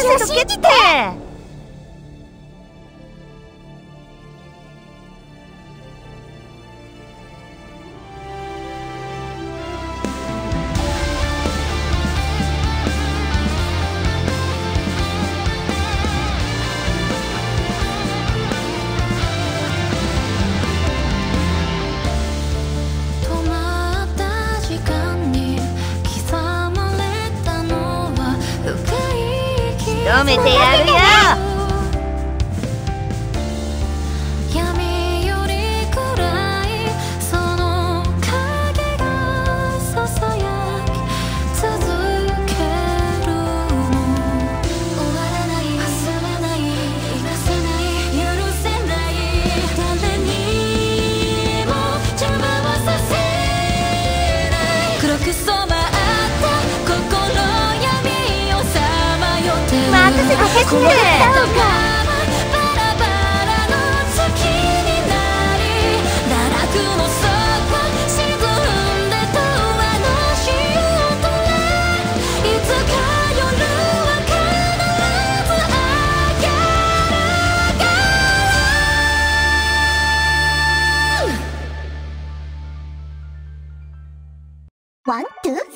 せとけって。止めてやるよ。 闇より暗いその影がささやき続けるの。終わらない忘れない生かせない許せない誰にも邪魔はさせない黒く染まった心闇をさまよってる。 任せとけって。 バラバラの月になり堕落の底沈んでとあの日を捉えいつか夜は必ず明けるから。ワン、ツー